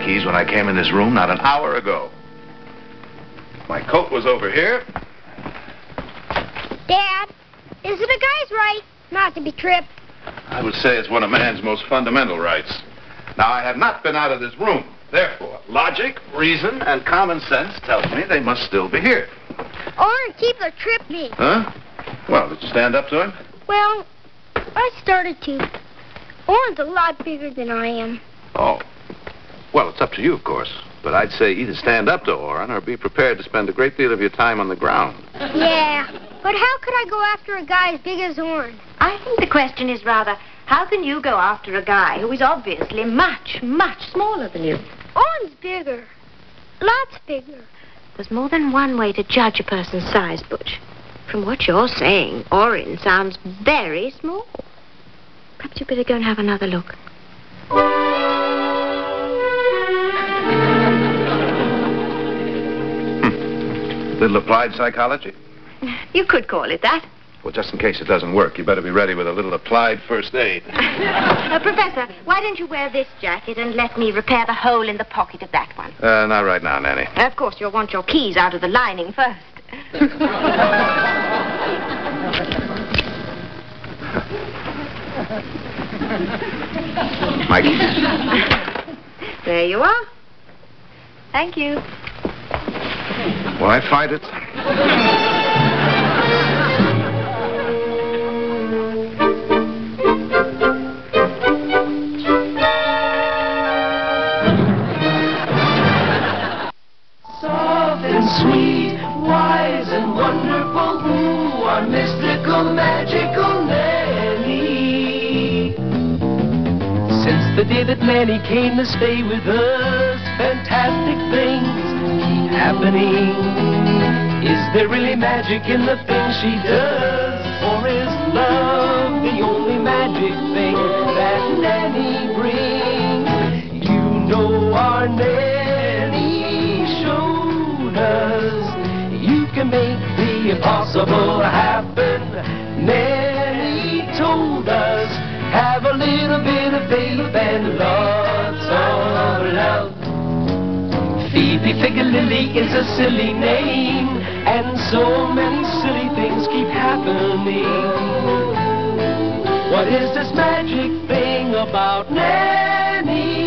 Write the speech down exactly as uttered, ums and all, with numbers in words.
keys when I came in this room not an hour ago. My coat was over here. Dad, is it a guy's right not to be tripped? I would say it's one of man's most fundamental rights. Now, I have not been out of this room. Therefore, logic, reason, and common sense tells me they must still be here. Oren Keebler tripped me. Huh? Well, did you stand up to him? Well, I started to. Oren's a lot bigger than I am. Oh. Well, it's up to you, of course. But I'd say either stand up to Oren or be prepared to spend a great deal of your time on the ground. Yeah, but how could I go after a guy as big as Oren? I think the question is rather, how can you go after a guy who is obviously much, much smaller than you? Oren's bigger. Lots bigger. There's more than one way to judge a person's size, Butch. From what you're saying, Oren sounds very small. Perhaps you'd better go and have another look. Hmm. Little applied psychology? You could call it that. Well, just in case it doesn't work, you better be ready with a little applied first aid. uh, Professor, why don't you wear this jacket and let me repair the hole in the pocket of that one? Uh, not right now, Nanny. Of course, you'll want your keys out of the lining first. My keys. There you are. Thank you. Will I find it? Sweet, wise, and wonderful, ooh, our mystical, magical Nanny. Since the day that Nanny came to stay with us, fantastic things keep happening. Is there really magic in the things she does? Or is love the only magic thing that Nanny brings? You know our Nanny showed us you can make the impossible happen. Nanny told us, have a little bit of faith and lots of love. Phoebe Figure Lily is a silly name, and so many silly things keep happening. What is this magic thing about Nanny?